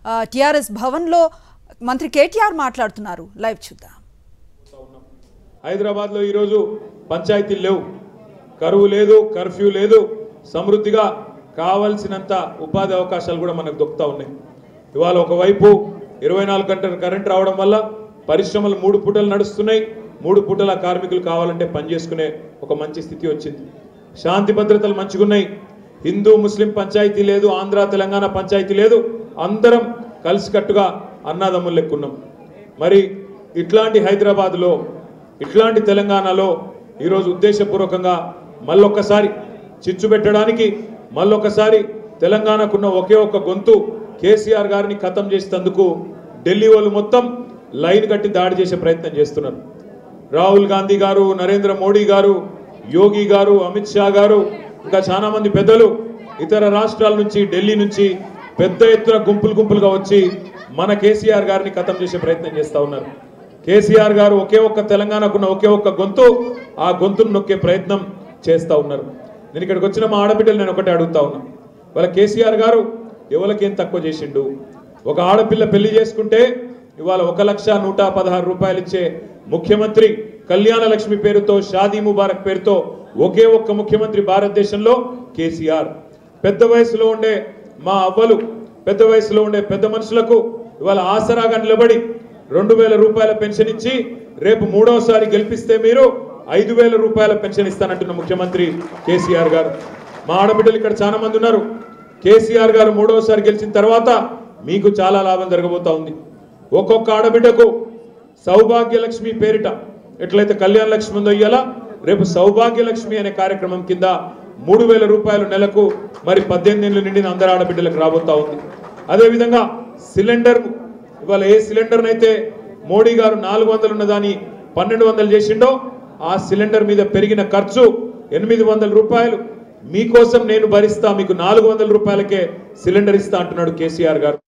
TRS భవన్లో మంత్రి కేటీఆర్ మాట్లాడుతున్నారు. లైవ్ చూద్దాం. హైదరాబాద్ లో ఈ రోజు పంచాయతీలు లేవు, కరువు లేదు, కర్ఫ్యూ లేదు, సమృద్ధిగా కావాల్సినంత ఉపాధి అవకాశాలు కూడా మనకు దొరుకుతా ఉన్నాయి. ఇవాళ ఒకవైపు 24 గంటల కరెంట్ రావడం వల్ల పరిశ్రమలు 3 పూటలు నడుస్తున్నాయి. 3 పూటల కార్మికులు కావాలంటే పనిచేసుకునే ఒక మంచి స్థితి వచ్చింది. శాంతి భద్రతలు మంచిగున్నాయి. హిందూ ముస్లిం పంచాయతీ లేదు, ఆంధ్ర తెలంగాణ పంచాయతీ లేదు, అందరం కలిసికట్టుగా అన్నదమ్ములు లెక్కున్నాం. మరి ఇట్లాంటి హైదరాబాద్లో, ఇట్లాంటి తెలంగాణలో ఈరోజు ఉద్దేశపూర్వకంగా మళ్ళొక్కసారి చిచ్చు పెట్టడానికి, మళ్ళొక్కసారి తెలంగాణకున్న ఒకే ఒక్క గొంతు కేసీఆర్ గారిని ఖతం చేసేందుకు ఢిల్లీ వాళ్ళు మొత్తం లైన్ కట్టి దాడి చేసే ప్రయత్నం చేస్తున్నారు. రాహుల్ గాంధీ గారు, నరేంద్ర మోడీ గారు, యోగి గారు, అమిత్ షా గారు, ఇంకా చాలా మంది పెద్దలు ఇతర రాష్ట్రాల నుంచి, ఢిల్లీ నుంచి పెద్ద ఎత్తున గుంపులుగా వచ్చి మన కేసీఆర్ గారిని ఖతం చేసే ప్రయత్నం చేస్తూ ఉన్నారు. కేసీఆర్ గారు ఒకే ఒక్క తెలంగాణకున్న ఒకే ఒక్క గొంతు, ఆ గొంతును నొక్కే ప్రయత్నం చేస్తూ ఉన్నారు. నేను ఇక్కడికి వచ్చిన మా ఆడబిడ్డలు నేను ఒకటే అడుగుతా ఉన్నా, వాళ్ళ కేసీఆర్ గారు ఎవరికేం తక్కువ చేసిండు? ఒక ఆడపిల్ల పెళ్లి చేసుకుంటే ఇవాళ 1,116,000 రూపాయలు ఇచ్చే ముఖ్యమంత్రి, కళ్యాణ లక్ష్మి పేరుతో, షాదీ ముబారక్ పేరుతో ఒకే ఒక్క ముఖ్యమంత్రి భారతదేశంలో కేసీఆర్. పెద్ద వయసులో ఉండే మా అవ్వలు, పెద్ద వయసులో ఉండే పెద్ద మనుషులకు ఇవాళ ఆసరాగా నిలబడి 2,000 రూపాయల పెన్షన్ ఇచ్చి రేపు 3వసారి గెలిపిస్తే మీరు 5,000 రూపాయల పెన్షన్ ఇస్తానంటున్న ముఖ్యమంత్రి కేసీఆర్ గారు. మా ఆడబిడ్డలు ఇక్కడ చాలా మంది ఉన్నారు. కేసీఆర్ గారు 3వసారి గెలిచిన తర్వాత మీకు చాలా లాభం జరగబోతా ఉంది. ఒక్కొక్క ఆడబిడ్డకు సౌభాగ్యలక్ష్మి పేరిట ఎట్లయితే కళ్యాణ లక్ష్మి ఉందో ఇయ్యాల, రేపు సౌభాగ్యలక్ష్మి అనే కార్యక్రమం కింద 3,000 రూపాయలు నెలకు మరి 18 ఏళ్ళు నిండిన అందరు ఆడబిడ్డలకు రాబోతా ఉంది. అదేవిధంగా సిలిండర్, ఇవాళ ఏ సిలిండర్ అయితే మోడీ గారు 400 ఉన్నదాన్ని 1,200 చేసిండో, ఆ సిలిండర్ మీద పెరిగిన ఖర్చు 800 రూపాయలు మీకోసం నేను భరిస్తా, మీకు 400 రూపాయలకే సిలిండర్ ఇస్తా అంటున్నాడు కేసీఆర్ గారు.